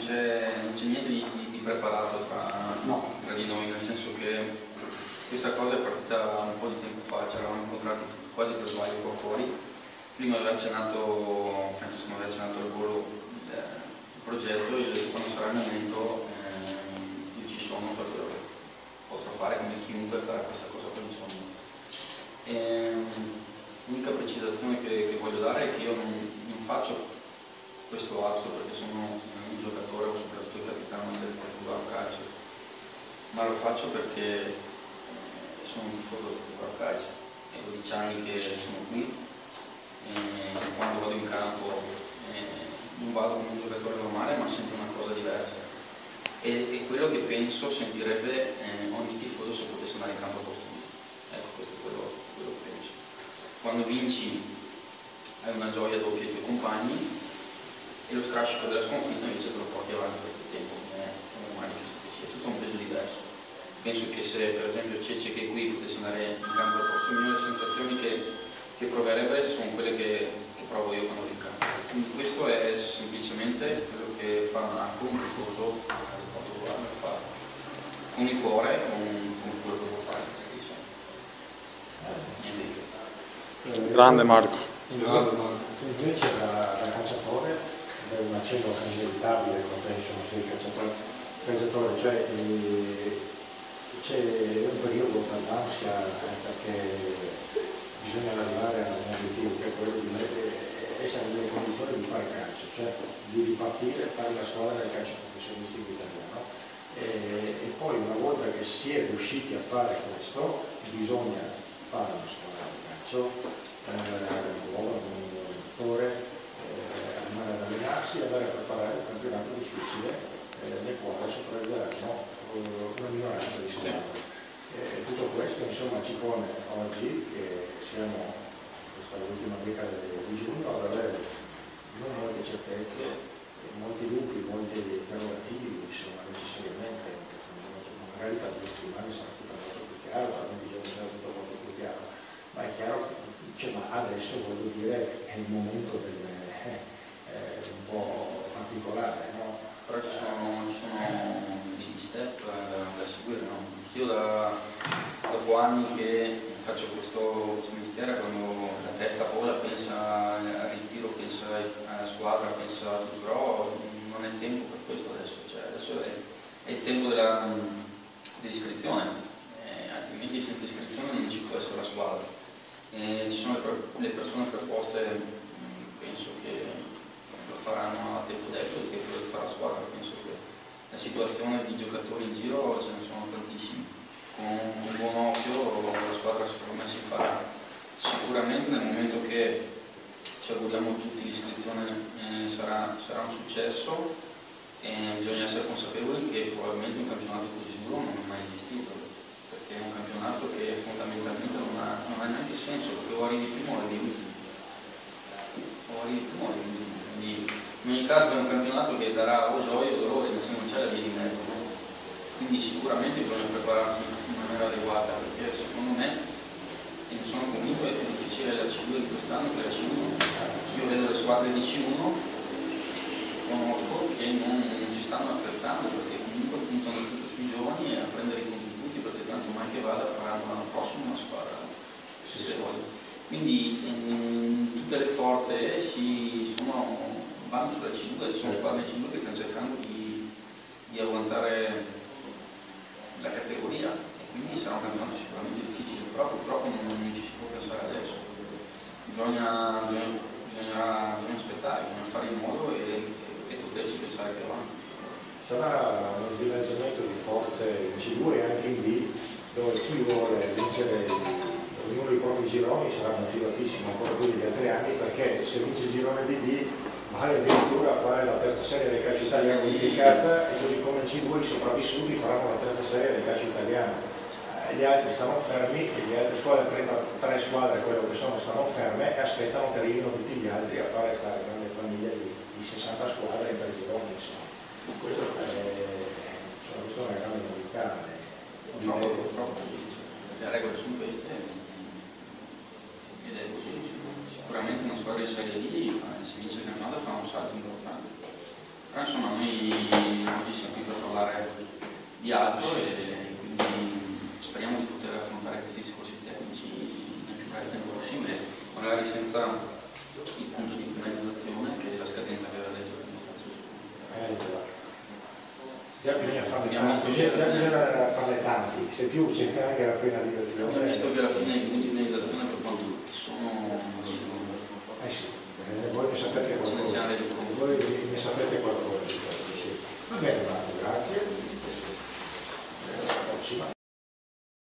c'è niente di preparato tra di noi, nel senso che questa cosa è partita un po' di tempo fa, ci eravamo incontrati quasi per sbaglio qua fuori. Prima Francesco mi aveva accennato al volo il progetto e io ho detto quando sarà il momento io ci sono, potrò fare come chiunque farà questa cosa per insomma. L'unica precisazione che voglio dare è che io non faccio questo atto perché sono un giocatore o soprattutto il capitano del Portugal Calcio, ma lo faccio perché sono un tifoso del Portugal Calcio, è 12 anni che sono qui e quando vado in campo non vado come un giocatore normale ma sento una cosa diversa e quello che penso sentirebbe ogni tifoso se potesse andare in campo a posto mio. Ecco, questo è quello che penso. Quando vinci hai una gioia doppia ai tuoi compagni e lo strascico della sconfitta invece te lo porti avanti per più tempo, come è normale, giusto che sia, tutto un peso diverso. Penso che se per esempio Cece che è qui potesse andare in campo al posto mio, le sensazioni che proverebbe sono quelle che provo io quando vado in campo. Quindi questo è semplicemente quello che fa Marco, un tifoso del Portogallo, lo fa con il cuore, con quello che vuole fare. Niente. Grande Marco. Invece da calciatore è un accenno inevitabile, penso, sei calciatore, cioè c'è un periodo d'ansia perché bisogna arrivare a un obiettivo che è quello di essere nelle condizioni di fare calcio, cioè di ripartire, fare la squadra del calcio professionistico italiano e poi una volta che si è riusciti a fare questo bisogna fare una squadra di calcio nuova, con un allenatore, andare ad allenarsi e andare a preparare un campionato difficile nel quale sopravviveranno una minoranza di squadre. Tutto questo insomma ci pone oggi che siamo questa ultima decada di giugno ad avere non molte certezze, molti dubbi, molti interrogativi, insomma necessariamente magari tra 2 settimane sarà tutto molto più chiaro, tra 20 giorni sarà tutto molto più chiaro, ma è chiaro che ma adesso voglio dire è il momento un po' particolare, no? Però ci sono degli step da seguire, no? Io dopo anni che faccio questo mestiere, quando la testa vola, pensa al ritiro, pensa alla squadra, pensa a tutto, però non è tempo per questo adesso, cioè adesso è il tempo dell'iscrizione, altrimenti senza iscrizione non ci può essere la squadra. Ci sono le persone preposte, penso che lo faranno a tempo debito, che quello che fa la squadra, penso che la situazione di giocatori in giro ce ne sono tantissimi. Con un buon occhio la squadra secondo me si farà. Sicuramente nel momento che ci auguriamo tutti l'iscrizione sarà un successo e bisogna essere consapevoli che probabilmente un campionato così duro non è mai esistito, perché è un campionato che fondamentalmente non ha neanche senso, perché o arrivi primo o arrivi ultimo. Quindi in ogni caso è un campionato che darà o gioia o dolore, ma se non c'è la via di mezzo. Quindi sicuramente bisogna prepararsi in maniera adeguata, perché secondo me, e ne sono convinto, è più difficile la C2 di quest'anno che la C1. Io vedo le squadre di C1, conosco che non si stanno attrezzando, perché comunque puntano tutto sui giovani e a prendere i contributi, perché tanto mai che vada faranno l'anno prossimo una squadra, se voglio. Quindi tutte le forze vanno sulla C2, ci sono squadre C2 che stanno cercando di aguantare la categoria e quindi sarà un campionato sicuramente difficile, però purtroppo non ci si può pensare adesso. Bisognerà aspettare, bisogna fare in modo e poterci pensare più avanti. Sarà uno sbilanciamento di forze in C2 e anche in B, dove chi vuole vincere ognuno dei propri gironi sarà motivatissimo ancora più degli altri anni, perché se vince il girone di B vale addirittura a fare la terza serie del calcio italiano unificata, e così come in C2 i sopravvissuti faranno la terza serie del calcio italiano. Gli altri stanno fermi e le altre squadre, 33 squadre quello che sono, stanno ferme e aspettano che arrivino tutti gli altri a fare questa grande famiglia di 60 squadre in 3 gironi. Questa è una grande novità. Purtroppo le regole sono queste ed è così. Sicuramente una squadra di Serie D, se vince il campionato fa un salto importante, però insomma noi oggi siamo qui per parlare di altro e quindi speriamo di poter affrontare questi discorsi tecnici nel più breve tempo possibile, magari senza il punto di finalizzazione che è la scadenza che aveva detto già bisogna farne tanti, se più c'è anche la penalizzazione. Abbiamo visto che alla fine i punti di finalizzazione per quanto sono sì, voi ne sapete qualcosa. ce ne siamo resi conto. Voi ne sapete qualcosa. Sì. Va bene,